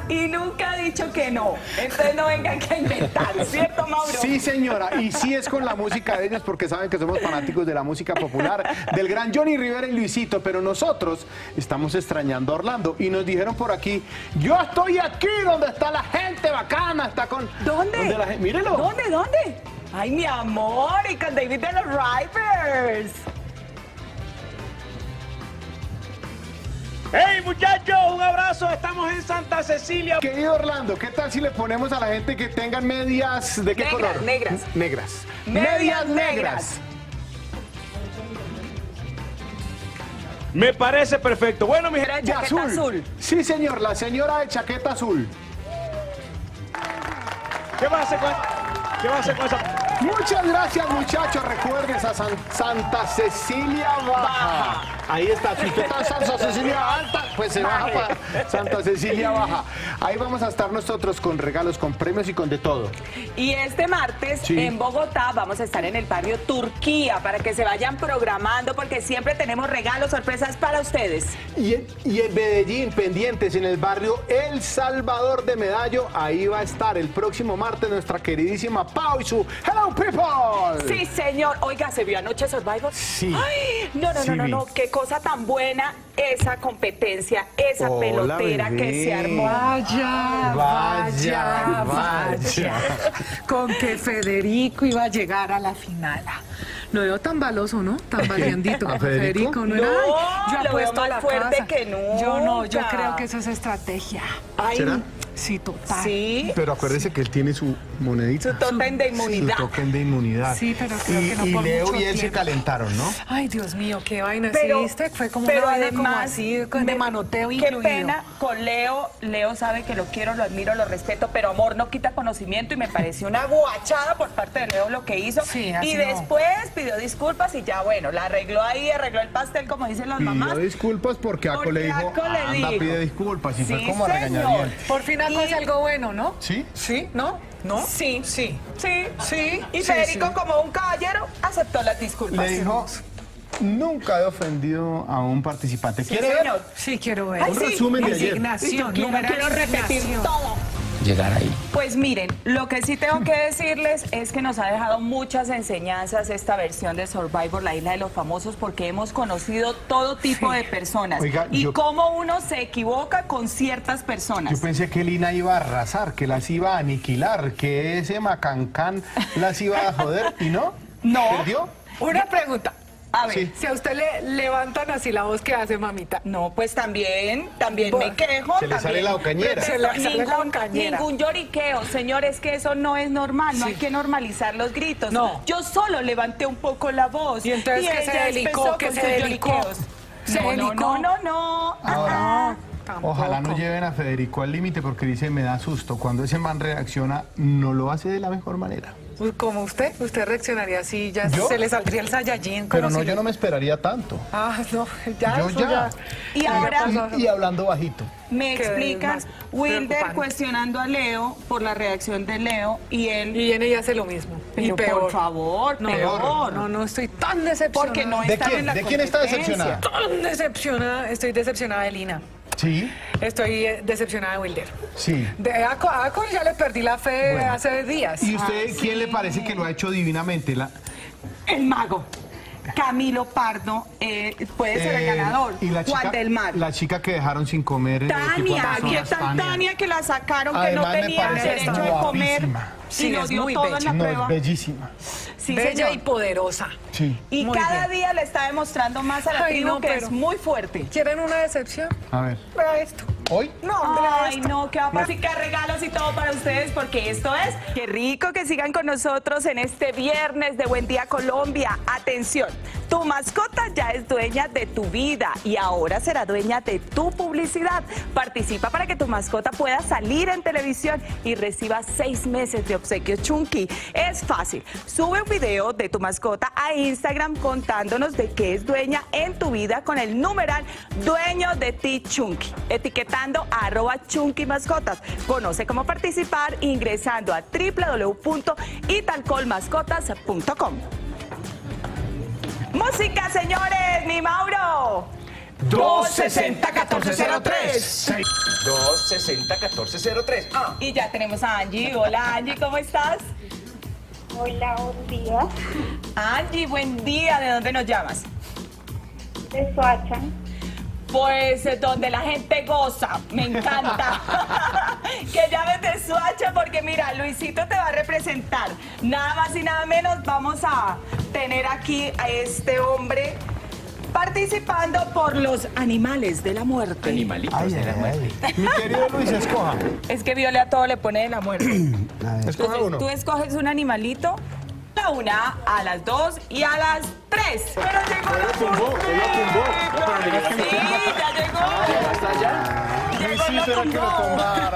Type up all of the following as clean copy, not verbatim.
y nunca ha dicho que no. Entonces no vengan que a inventar, ¿cierto, Mauro? Sí, señora, y sí es con la música de ellos porque saben que somos fanáticos de la música popular, del gran Johnny Rivera y Luisito, pero nosotros estamos extrañando a Orlando y nos dijeron por aquí, yo estoy aquí donde está la gente bacana, está con... ¿Dónde? Mírelo. ¿Dónde? Ay, mi amor, y con David de los Rivers. ¡Hey, muchachos! Un abrazo, estamos en Santa Cecilia. Querido Orlando, ¿qué tal si le ponemos a la gente que tengan medias, ¿de qué color? Negras. Negras. Medias negras. Me parece perfecto. Bueno, mi gente... De chaqueta azul. Sí, señor, la señora de chaqueta azul. ¿Qué va a hacer con esa? Muchas gracias, muchachos. Recuerden a Santa Cecilia Baja. Ahí está. Si usted está en Santa Cecilia Alta, pues se baja para Santa Cecilia Baja. Ahí vamos a estar nosotros con regalos, con premios y con de todo. Y este martes en Bogotá vamos a estar en el barrio Turquía para que se vayan programando porque siempre tenemos regalos, sorpresas para ustedes. Y en Medellín, pendientes, en el barrio El Salvador de Medallo, ahí va a estar el próximo martes nuestra queridísima Pau y su Hello People. Sí, señor. Oiga, ¿se vio anoche Survivor? Sí. Ay, Sí, no. Qué cosa tan buena esa competencia, esa pelotera bebé. que se armó. Vaya. Con que Federico iba a llegar a la final. Lo veo tan baloso, ¿no? Tan valiendito. ¿A Federico? ¿no? No, Yo lo veo apuesto a más la fuerte casa. que nunca. Yo creo que eso es estrategia. Ay, ¿Será? Sí, total. sí. Pero acuérdese que él tiene su monedita. Su totem de inmunidad. Su token de inmunidad. Sí, pero creo que no y por Leo mucho y él se tiempo. calentaron, ¿no? Ay, Dios mío, qué vaina. Pero- ¿Sí viste? Fue como pero una vaina como además así, de manoteo Qué incluido. pena con Leo. Leo sabe que lo quiero, lo admiro, lo respeto, pero amor no quita conocimiento y me pareció una guachada por parte de Leo lo que hizo. Sí, así y no. después pidió disculpas y ya, bueno, la arregló ahí, arregló el pastel, como dicen las mamás. Pidió disculpas porque Aco le dijo, Aco le anda, dijo. pide disculpas. Y fue Sí, como a señor. regañadientes. Por fin Aco hace algo bueno, ¿no? ¿Sí? ¿Sí? ¿No? ¿No? Sí. Sí. Sí. Sí. Y Sí, Federico, sí. como un caballero, aceptó las disculpas. Le dijo, nunca he ofendido a un participante. Sí, ¿Quiere ver? señor. Sí, quiero ver. Ay, Un sí. resumen de ayer. Indignación. Yo quiero repetir indignación. todo. Llegar ahí. Pues miren, lo que sí tengo que decirles es que nos ha dejado muchas enseñanzas esta versión de Survivor, la isla de los famosos, porque hemos conocido todo tipo de personas. Oiga, y yo- cómo uno se equivoca con ciertas personas. Yo pensé que Lina iba a arrasar, que las iba a aniquilar, que ese macancán las iba a joder, ¿y no? No. ¿Perdió? Una pregunta. A ver, Sí. Si a usted le levantan así la voz, ¿qué hace, mamita? no, pues también Bueno, me quejo. se le sale la ocañera. Se le sale la ocañera. Ningún lloriqueo, señores, que eso no es normal, no hay que normalizar los gritos. No. Yo solo levanté un poco la voz. Y entonces que se ella delicó, empezó que con se sus delicó. lloriqueos. Se No, delicó. no. Ahora, Tampoco. ojalá no lleven a Federico al límite porque dice, me da susto. Cuando ese man reacciona, no lo hace de la mejor manera. Como usted reaccionaría así, ya ¿Yo? se le saldría el Saiyajin. Pero como no, si yo le- no me esperaría tanto. Ah, no, ya, Yo eso ya. Y ahora Y hablando bajito. me Qué explican más Wilder preocupante. cuestionando a Leo por la reacción de Leo y él... Y viene y hace lo mismo. Pero y peor. por favor, no, peor. No, estoy tan decepcionada. Porque no ¿De están quién? en la ¿De quién está competencia. decepcionada? Tan decepcionada, estoy decepcionada de Lina. Sí, Estoy decepcionada de Wilder. sí. De Aco ya le perdí la fe Bueno. hace días. ¿Y usted quién le parece que lo ha hecho divinamente? El mago. Camilo Pardo puede ser el ganador. Y la Juan chica, del Mar. la chica que dejaron sin comer. Tania, ¿qué tal Tania que la sacaron, que no Además, me tenía parece derecho que de está comer? guapísima. Sí, Y lo es dio muy todo bella. en la No, prueba. es bellísima. Sí, Bella señor. y poderosa. Sí. Y Muy cada bien. día le está demostrando más a la Ay, tribu no, que pero- es muy fuerte. ¿Quieren una decepción? A ver. Vea esto. ¿Hoy? No, hombre, vea Ay, esto. no, qué va a pasar. Así que regalos y todo para ustedes, porque esto es... Qué rico que sigan con nosotros en este viernes de Buen Día Colombia. Atención, tu mascota ya es dueña de tu vida y ahora será dueña de tu publicidad. Participa para que tu mascota pueda salir en televisión y reciba 6 meses de obsequio Chunky. Es fácil, sube un video de tu mascota a Instagram contándonos de qué es dueña en tu vida con el numeral Dueño de ti Chunky, etiquetando a @chunkymascotas. Conoce cómo participar ingresando a www.italcolmascotas.com. Música, señores, mi Mauro. 260-1403. 260-1403. Y ya tenemos a Angie. Hola Angie, ¿cómo estás? Hola, buen día. Angie, buen día. ¿De dónde nos llamas? De Soacha. Pues donde la gente goza, me encanta. Que llames de Soacha porque mira, Luisito te va a representar. Nada más y nada menos vamos a tener aquí a este hombre participando por los animales de la muerte. Animalitos de la muerte. Mi querido Luis, escoja. Es que Viole a todo le pone de la muerte. Escoja uno. Tú escoges un animalito, a una, a las 2 y a las 3. Pero llegó la Sí, ya llegó. Luisito era que lo tomara.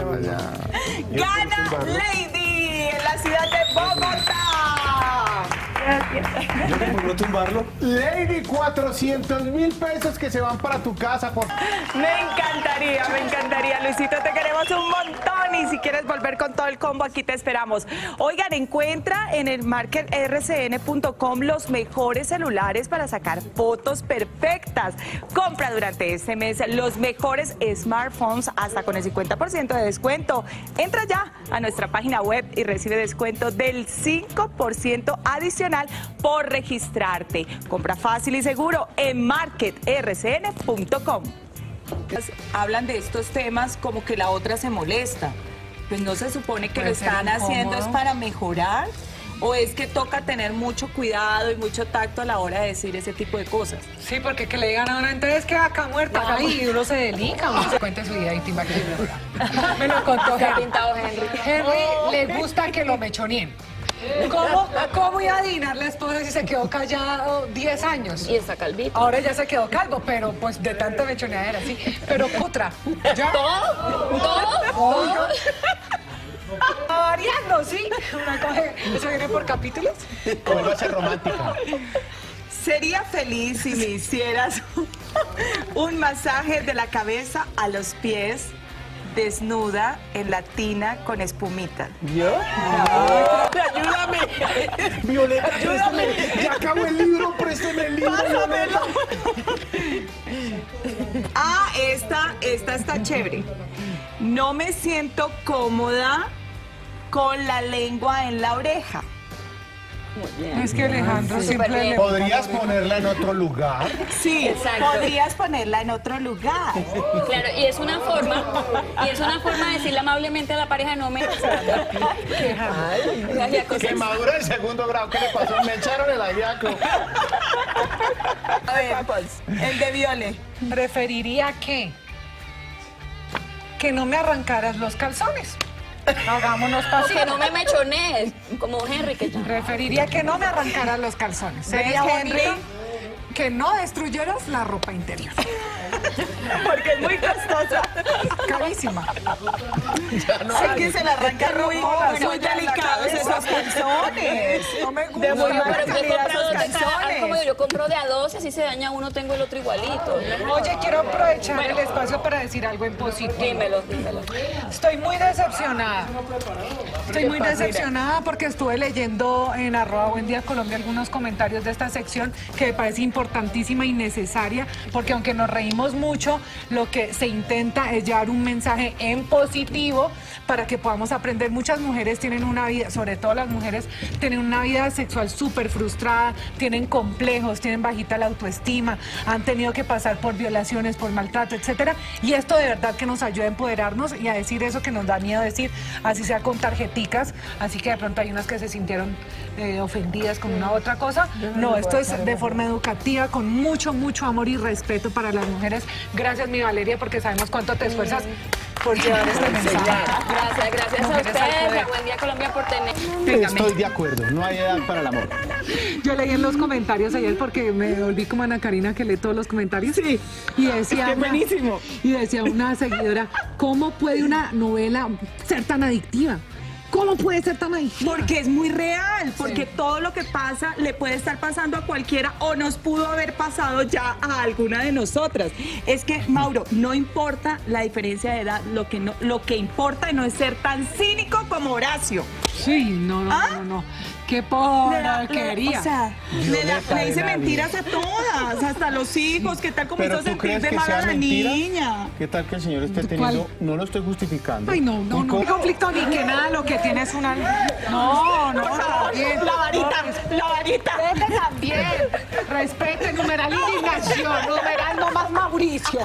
Gana Lady en la ciudad de Bogotá. Gracias. ¿No tumbarlo? Lady, 400.000 pesos que se van para tu casa. Me encantaría, Luisito, te queremos un montón y si quieres volver con todo el combo, aquí te esperamos. Oigan, encuentra en el marketrcn.com los mejores celulares para sacar fotos perfectas. Compra durante este mes los mejores smartphones hasta con el 50% de descuento. Entra ya a nuestra página web y recibe descuento del 5% adicional por registrarte. Compra fácil y seguro en marketrcn.com. Hablan de estos temas como que la otra se molesta. Pues no se supone que lo están haciendo es para mejorar, o es que toca tener mucho cuidado y mucho tacto a la hora de decir ese tipo de cosas. Sí, porque que le digan a una, entonces queda acá muerta. Ay, y uno se delica, uno se cuenta su vida íntima. Me lo contó Henry. Henry le gusta que lo mechoneen. ¿Cómo iba a adivinar la esposa si se quedó callado 10 años? Y está calvito. Ahora ya se quedó calvo, pero pues de tanta mechoneadera, sí. Pero Cutra, ¿ya? ¿Todo? Variando, sí. Una coge, ¿eso viene por capítulos? Como va a ser romántica. Sería feliz si me hicieras un masaje de la cabeza a los pies, desnuda, en la tina, con espumita. ¿Yo? ¡Ayúdame! Violeta, ayúdame. Ya acabo el libro, présteme el libro. Pásamelo. Esta está chévere. No me siento cómoda con la lengua en la oreja. Es que Alejandro siempre le... ¿Podrías ponerla en otro lugar? Sí, Exacto. podrías ponerla en otro lugar. Claro, y es una forma de decirle amablemente a la pareja, no me... Que madura el segundo grado. ¿Qué le pasó? Me echaron el aviaco. A ver, pues, el de Viole. Preferiría que no me arrancaras los calzones. Hagámonos pasito. Que no me mechonees, como Henry que ya. Preferiría que no me arrancaras los calzones. Sería ¿Ves, bonito Henry? que no destruyeras la ropa interior. Porque es muy costosa. Carísima. Sé que se la arranca muy delicados esos calzones. No me gusta. De muy mala Pero yo calidad compro esos dos de cada, calzones. como yo compro de a 2 y así se daña uno, tengo el otro igualito. Oye, quiero aprovechar el espacio para decir algo en positivo. Dímelo. Estoy muy decepcionada. Estoy muy decepcionada porque estuve leyendo en @buendiacolombia algunos comentarios de esta sección que me parece importantísima y necesaria, porque aunque nos reímos mucho, lo que se intenta es llevar un mensaje en positivo para que podamos aprender. Muchas mujeres tienen una vida, sobre todo las mujeres, tienen una vida sexual súper frustrada, tienen complejos, tienen bajita la autoestima, han tenido que pasar por violaciones, por maltrato, etcétera. Y esto de verdad que nos ayuda a empoderarnos y a decir eso que nos da miedo decir, así sea con tarjeticas. Así que de pronto hay unas que se sintieron ofendidas con una u otra cosa. No, esto es de forma educativa, con mucho, mucho amor y respeto para las mujeres. Gracias, mi Valeria, porque sabemos cuánto te esfuerzas por llevar este mensaje. Gracias a Mujeres al ustedes, poder. a Buen Día Colombia por tener... Estoy de acuerdo. No hay edad para el amor. Yo leí en los comentarios ayer porque me volví como Ana Karina que lee todos los comentarios. Sí. Y decía, buenísimo. Y decía una seguidora, ¿cómo puede una novela ser tan adictiva? ¿Cómo puede ser tan adictiva? Porque es muy real, porque todo lo que pasa le puede estar pasando a cualquiera o nos pudo haber pasado ya a alguna de nosotras. Es que, Mauro, no importa la diferencia de edad, lo que importa no es ser tan cínico como Horacio. Sí, no. Qué porquería. O sea, le dice mentiras a todas, hasta a los hijos. ¿Qué tal como hizo sentir de mal a la niña? ¿Qué tal que el señor esté teniendo? No lo estoy justificando. Ay, no hay conflicto ni que nada, lo que tiene es una... No, Bien. La varita. Vete también. Respete, numeral indignación, numeral no más Mauricio.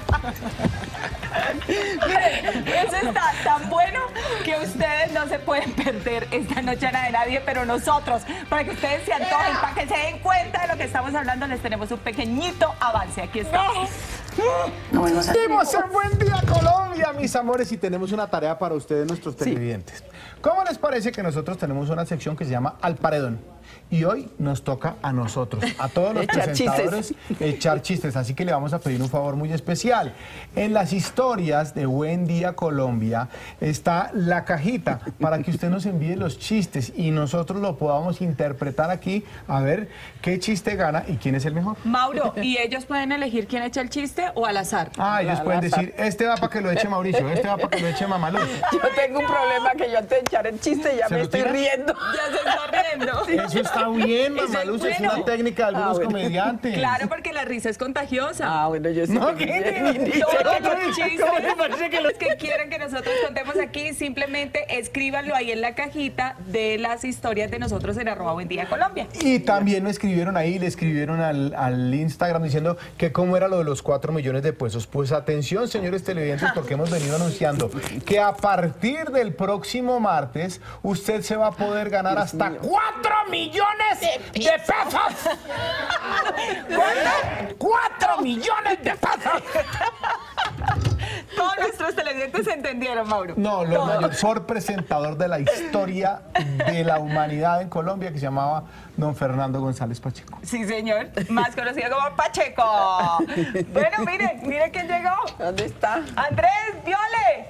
Miren, eso está tan bueno que ustedes no se pueden perder esta noche a la de nadie, pero nosotros, para que ustedes se antojen, para que se den cuenta de lo que estamos hablando, les tenemos un pequeñito avance. Aquí estamos. Seguimos en Buen Día Colombia, mis amores, y tenemos una tarea para ustedes, nuestros televidentes. ¿Cómo les parece que nosotros tenemos una sección que se llama Al Paredón? Y hoy nos toca a nosotros, a todos los presentadores, echar chistes. Así que le vamos a pedir un favor muy especial. En las historias de Buen Día Colombia está la cajita para que usted nos envíe los chistes y nosotros lo podamos interpretar aquí, a ver qué chiste gana y quién es el mejor. Mauro, ¿y ellos pueden elegir quién echa el chiste o al azar? Ah, ellos pueden decir, este va para que lo eche Mauricio, este va para que lo eche Mamaluz. Yo tengo un problema que yo antes de echar el chiste ya me estoy riendo. Ya se está riendo. Eso está bien, Mamaluz, es una técnica de algunos comediantes. Claro, porque la risa es contagiosa. Ah, bueno, yo sí. No, que Todos los chistes que los que quieran que nosotros contemos aquí, simplemente escríbanlo ahí en la cajita de las historias de nosotros en @BuenDíaColombia. Y también me escribieron ahí, le escribieron al Instagram diciendo que cómo era lo de los 4 millones de pesos. Pues atención, señores televidentes, porque hemos venido anunciando que a partir del próximo martes usted se va a poder ganar hasta 4 millones de pesos. ¿Cuánto? 4 millones de pesos. Todos nuestros televidentes se entendieron, Mauro. No, lo mayor presentador de la historia de la humanidad en Colombia, que se llamaba don Fernando González Pacheco. Sí, señor. Más conocido como Pacheco. Bueno, miren quién llegó. ¿Dónde está? Andrés Viole.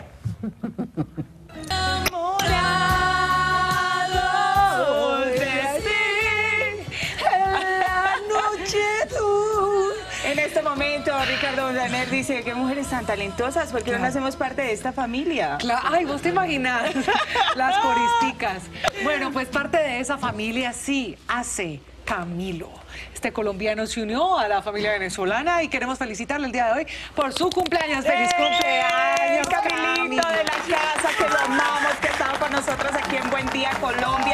En este momento, Ricardo Montaner dice, qué mujeres tan talentosas, ¿por qué no hacemos parte de esta familia? Ay, vos te imaginas las coristicas. Bueno, pues parte de esa familia sí hace Camilo. Este colombiano se unió a la familia venezolana y queremos felicitarle el día de hoy por su cumpleaños. ¡Feliz cumpleaños, Camilito de la casa, que lo amamos, que ha estado con nosotros aquí en Buen Día Colombia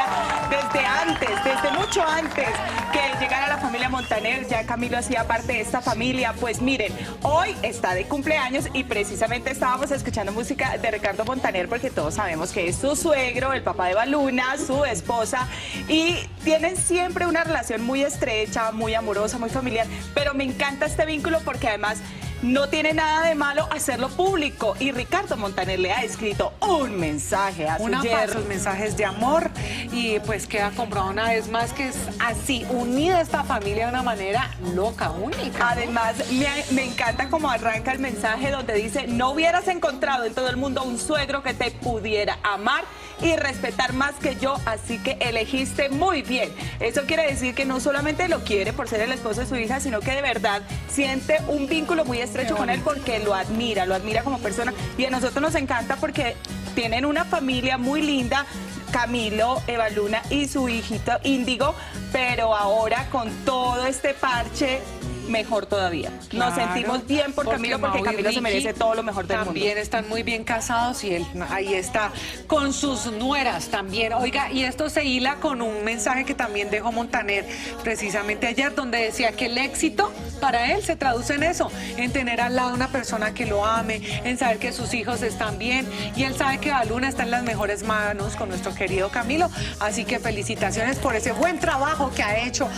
desde mucho antes que llegara la familia Montaner. Ya Camilo hacía parte de esta familia. Pues miren, hoy está de cumpleaños y precisamente estábamos escuchando música de Ricardo Montaner porque todos sabemos que es su suegro, el papá de Baluna, su esposa, y tienen siempre una relación muy estrecha, muy amorosa, muy familiar, pero me encanta este vínculo porque además no tiene nada de malo hacerlo público, y Ricardo Montaner le ha escrito un mensaje a su yerno. Sus mensajes de amor, y pues queda comprobado una vez más que es así, unida esta familia de una manera loca, única. Además, me encanta cómo arranca el mensaje donde dice, no hubieras encontrado en todo el mundo un suegro que te pudiera amar y respetar más que yo, así que elegiste muy bien. Eso quiere decir que no solamente lo quiere por ser el esposo de su hija, sino que de verdad siente un vínculo muy estrecho con él porque lo admira como persona, y a nosotros nos encanta porque tienen una familia muy linda, Camilo, Eva Luna y su hijito Índigo, pero ahora con todo este parche, mejor todavía. Nos sentimos bien por Camilo porque Camilo se merece todo lo mejor del mundo. También están muy bien casados y él ahí está con sus nueras también. Oiga, y esto se hila con un mensaje que también dejó Montaner precisamente ayer, donde decía que el éxito para él se traduce en eso, en tener al lado una persona que lo ame, en saber que sus hijos están bien, y él sabe que Baluna está en las mejores manos con nuestro querido Camilo. Así que felicitaciones por ese buen trabajo que ha hecho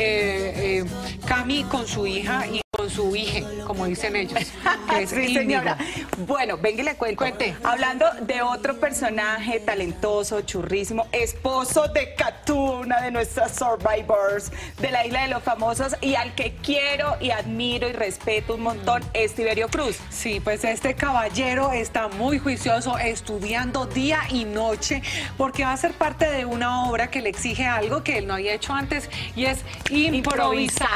Cami con su hija y con su hija, como dicen ellos, que es sí, señora. Bueno, venga y le cuento. Cuente. Hablando de otro personaje talentoso, churrísimo, esposo de Katú, una de nuestras survivors de la Isla de los Famosos, y al que quiero y admiro y respeto un montón, es Tiberio Cruz. Sí, pues este caballero está muy juicioso, estudiando día y noche, porque va a ser parte de una obra que le exige algo que él no había hecho antes, y es improvisar.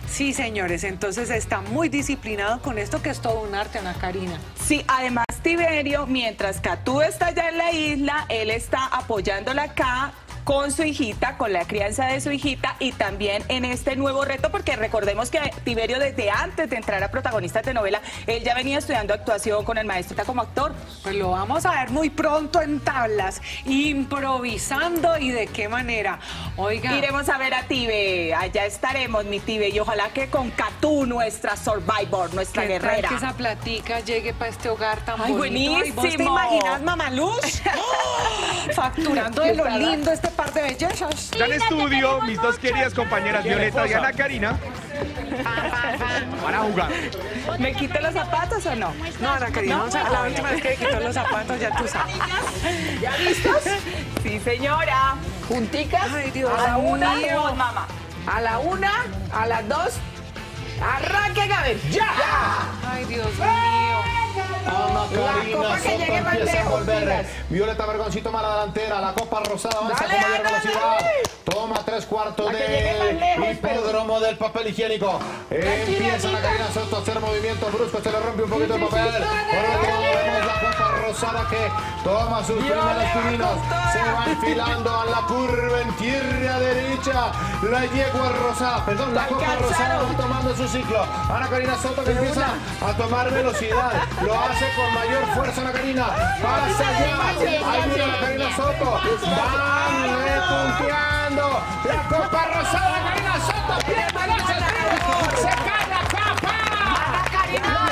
Sí, señores, entonces está muy disciplinado con esto que es todo un arte, Ana Karina. Sí, además Tiberio, mientras Catu está allá en la isla, él está apoyándola acá con su hijita, con la crianza de su hijita y también en este nuevo reto, porque recordemos que Tiberio desde antes de entrar a protagonista de novela, él ya venía estudiando actuación con el maestro como actor. Pues lo vamos a ver muy pronto en tablas, improvisando y de qué manera. Oiga. Iremos a ver a Tibe, allá estaremos, mi Tibe, y ojalá que con Catu, nuestra survivor, nuestra ¿Qué guerrera. tal que esa platica llegue para este hogar tan Ay, bonito? buenísimo. ¿Y vos te imaginas, Mamaluz? Facturando de lo lindo este par de bellezas. Ya en estudio, mis dos queridas compañeras Violeta y Ana Karina van a jugar. ¿Me quito los zapatos o no? No, Ana Karina, la última vez que quitó los zapatos, ya tú sabes. ¿Ya listos? Sí, señora. ¿Junticas? Ay, Dios A la una, mío. Mamá. a la una, a las dos. ¡Arranquen a ver! ¡Ya! Ay, Dios mío. Ana Karina copa que Soto llegue más empieza a lejos, volver. pilas. Violeta Vergoncito más la delantera. La copa rosada avanza Dale, con mayor Ana, velocidad. dale. Toma 3/4 La que llegue más lejos, del hipódromo del papel higiénico. Empieza Ana Karina Soto a hacer movimientos bruscos. Se le rompe un poquito el papel. Por último vemos la copa rosada que toma sus primeros pininos. Se va enfilando a la curva en tierra derecha. La yegua rosada, perdón, la copa rosada va tomando su ciclo. Ana Karina Soto que empieza a tomar velocidad. Lo hace con mayor fuerza Ana Karina. Pasa allá. Ahí viene Ana Karina Soto. Van repunteando. La copa rosada Ana Karina Soto. Se cae la copa. Ana Karina.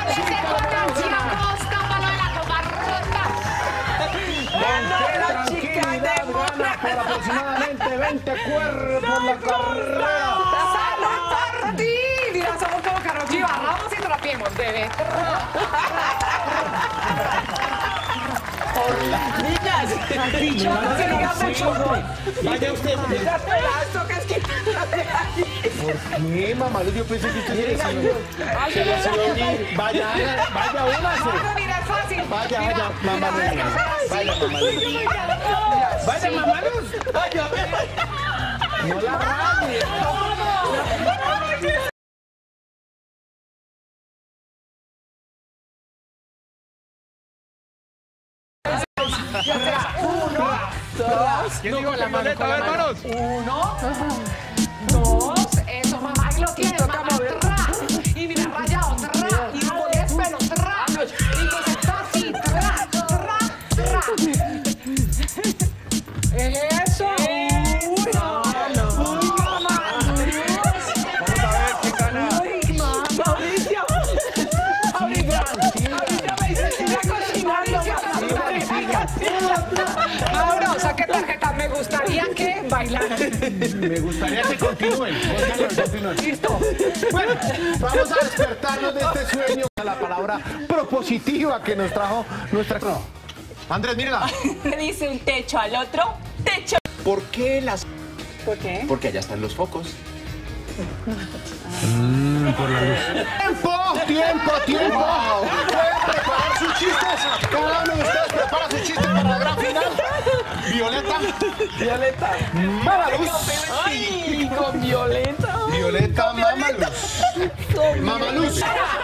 Tranquilidad gana por aproximadamente 20 cuerpos la carrera. ¡Salud, mira, somos como Karol G. Vamos y trapiemos, bebé. Vaya usted. ¿Por qué, mamá? Yo pensé que usted se le iba a unir. Vaya, únase. Mira, es fácil. Vaya, mamá. Vaya, mamá. Vaya, mamá. Vaya, no la rabie. ¿Quién dijo la Violeta? A ver, hermanos. 1, 2, eso, mamá, ahí lo tienes, mamá, tra. Y mira, rayado, tra. Y luego de pelo, tra. Y pues está así, tra. Eso. Uy, mamá. Vamos a ver quién gana. Mauricio me dice que está cocinando. Ahora, saque tarjeta. Me gustaría que bailaran. Me gustaría que continúen. Listo. Bueno, vamos a despertarnos de este sueño. La palabra propositiva que nos trajo nuestra... No. Andrés, mírala. Le dice un techo al otro, techo. ¿Por qué las...? ¿Por qué? Porque allá están los focos. ¡Tiempo! Pueden preparar sus chistes. Cada uno de ustedes prepara sus chistes para la gran final. Violeta. Mamaluz. ¡Ay! Con Violeta. Violeta Mamaluz. Mamaluz.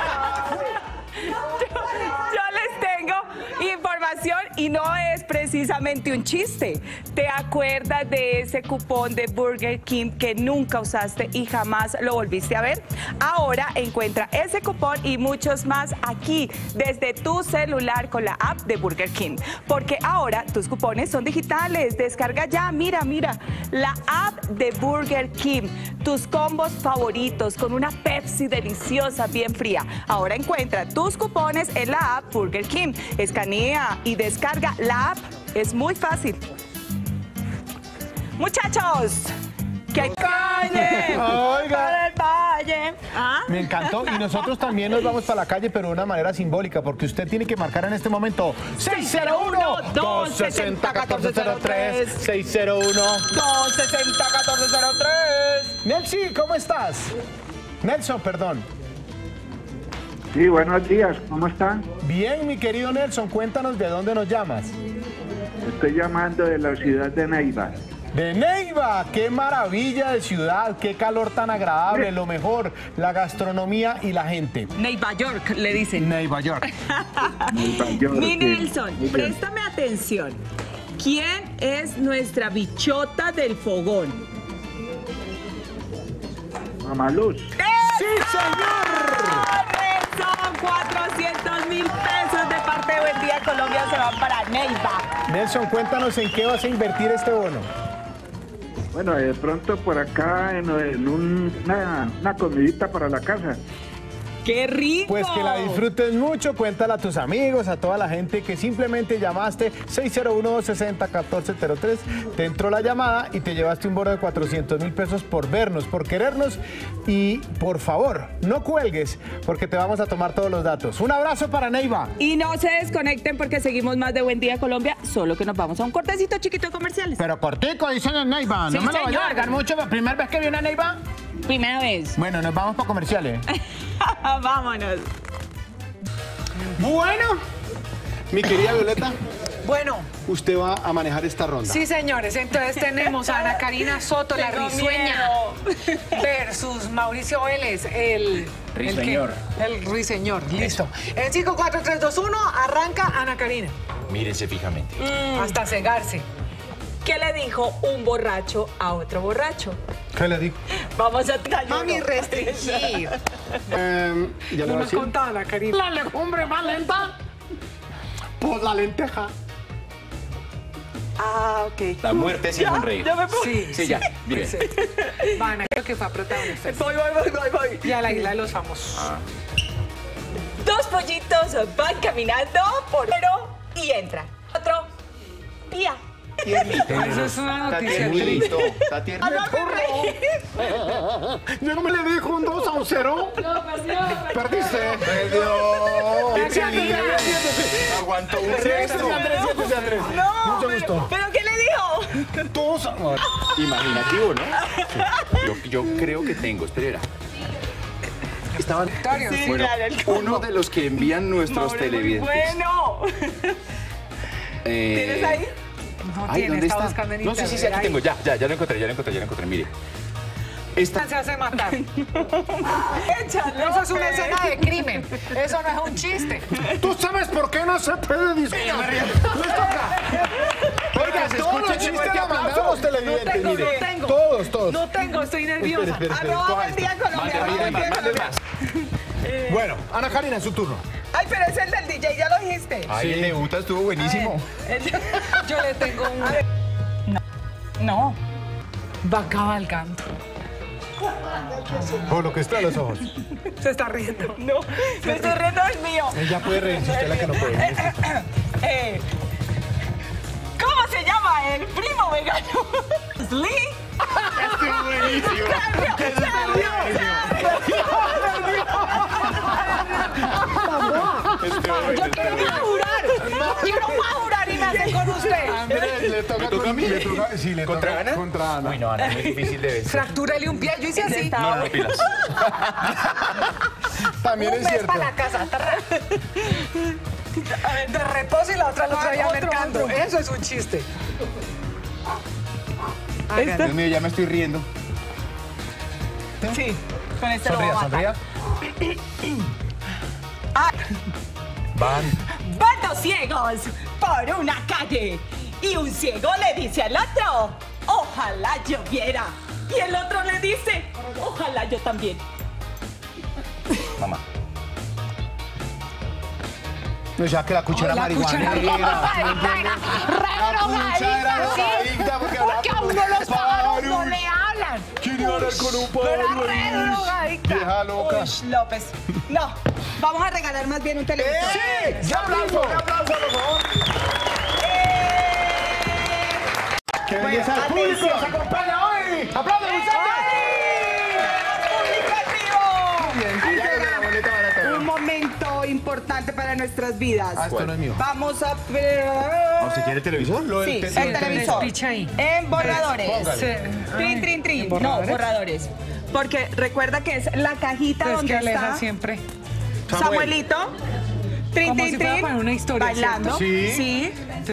Yo les tengo información y no es precisamente un chiste. ¿Te acuerdas de ese cupón de Burger King que nunca usaste y jamás lo volviste a ver? Ahora encuentra ese cupón y muchos más aquí desde tu celular con la app de Burger King. Porque ahora tus cupones son digitales. Descarga ya, mira, la app de Burger King. Tus combos favoritos con una Pepsi deliciosa bien fría. Ahora encuentra tus cupones en la app Burger King. Escanea y descarga la app. Es muy fácil. Muchachos, que hay calle. Oiga. Para el valle. ¿Ah? Me encantó y nosotros también nos vamos para la calle, pero de una manera simbólica, porque usted tiene que marcar en este momento 601-260-1403. 260-1403. Nelson, ¿cómo estás? Nelson, perdón. Sí, buenos días, ¿cómo están? Bien, mi querido Nelson, cuéntanos de dónde nos llamas. Estoy llamando de la ciudad de Neiva. De Neiva, qué maravilla de ciudad, qué calor tan agradable, lo mejor, la gastronomía y la gente. Nueva York, le dicen. Nueva York. Mi Nelson, préstame atención. ¿Quién es nuestra bichota del fogón? Mamá Luz. ¡Sí, señor! Son 400.000 pesos de parte de Buen Día Colombia, se van para Neiva. Nelson, cuéntanos en qué vas a invertir este bono. Bueno, de pronto por acá en una comidita para la casa. ¡Qué rico! Pues que la disfrutes mucho, cuéntala a tus amigos, a toda la gente que simplemente llamaste 601-260-1403, te entró la llamada y te llevaste un bono de 400.000 pesos por vernos, por querernos y por favor, no cuelgues porque te vamos a tomar todos los datos. Un abrazo para Neiva. Y no se desconecten porque seguimos más de Buen Día Colombia, solo que nos vamos a un cortecito chiquito de comerciales. Pero cortico, dicen en Neiva, Sí, no me lo vaya señor. a largar mucho, la primera vez que viene a Neiva. Primera vez. Bueno, nos vamos para comerciales. Vámonos. Bueno, mi querida Violeta, Bueno, usted va a manejar esta ronda. sí, señores, entonces tenemos a Ana Karina Soto, la Tengo risueña, versus Mauricio Vélez, el Risueñor. El ruiseñor, listo. En 5, 4, 3, 2, 1, arranca Ana Karina, Mírese fijamente. hasta cegarse. ¿Qué le dijo un borracho a otro borracho? ¿Qué le digo? Vamos a tallar. Mami, restringir. ¿Ya le No voy a nos decir? contaba Ana Karina. La legumbre más lenta. Pues la lenteja. Ah, ok. La muerte sin sonreír. Ya me puedo. Sí, ya. Mire. Ana, creo que fue a protagonista. Voy. Y a la isla de los famosos. Dos pollitos van caminando por y entra. Otro, pía. Eso es una noticia triste. Está tierno. Yo no me le dejo un 2 a un 0. No, perdió. Perdiste. Perdió. Aguantó un resto. Siéntese, Andrés. No, Mucho gusto. ¿Pero qué le dijo? Todos. Imaginativo, ¿no? Yo creo que tengo. Espera. Estaban. Sí, Bueno, claro, el uno de los que envían nuestros Mauro, muy televidentes. bueno. ¿Tienes ahí? No Ay, tiene, ¿dónde está está? buscando en No, sí, internet. aquí tengo. Ya lo encontré. Mire. Esta. Se hace matar. Échalo. Eso es una escena de crimen. Eso no es un chiste. ¿Tú sabes por qué no se puede discutir? Oiga, todos los chistes la mandaron los televidentes. No Mire, tengo. todos. No tengo, estoy nerviosa. Espere. Arroba Buen Día Colombia. arroba Buen Día Colombia. Bueno, Ana Karina, en su turno. Ay, pero es el del DJ, ya lo dijiste. Ay, el de Uta estuvo buenísimo. Yo le tengo un... No. Va cabalgando. Por lo que está en los ojos. Se está riendo. No, me estoy riendo del mío. Ella puede reírse, usted es la que no puede. ¿Cómo se llama el primo vegano? ¿Slee? Estuvo buenísimo. Yo quiero jurar. Yo no voy a jurar y me hacen con usted. Andrés, le toca a mí. Sí, le ¿Contra toca Ana? contra Ana. Uy, no, Ana, es muy difícil de ver. Fractúrale un pie. Yo hice así. No, pilas. También Un es mes cierto. para la casa. De reposo y la otra lo traía mercando. Eso es un chiste. Dios mío, ya me estoy riendo. Sí, con este lo voy a Sonría. Van dos ciegos por una calle y un ciego le dice al otro, ojalá yo viera. Y el otro le dice, ojalá yo también. Mamá. No, ya que la cuchara marihuana. Porque a uno los pájaros no le hablan. ¿Quién iba a hablar con un pájaro? Vieja loca. Uy, López. No, vamos a regalar más bien un televisor. ¡Sí! ¡Ya aplauso! ¡Un aplauso, por favor! ¡Qué belleza! ¡El público nos acompaña hoy! ¡Aplausos, Un momento importante para nuestras vidas. esto no es mío. Vamos a ver. ¿Usted quiere televisor? Sí, el televisor. Picha ahí. En borradores. Póngale. Trin. ¿En No, borradores? borradores. Porque recuerda que es la cajita Es donde que Aleja está siempre. Samuelito. Como si fuera para una historia, bailando. ¿cierto? Sí.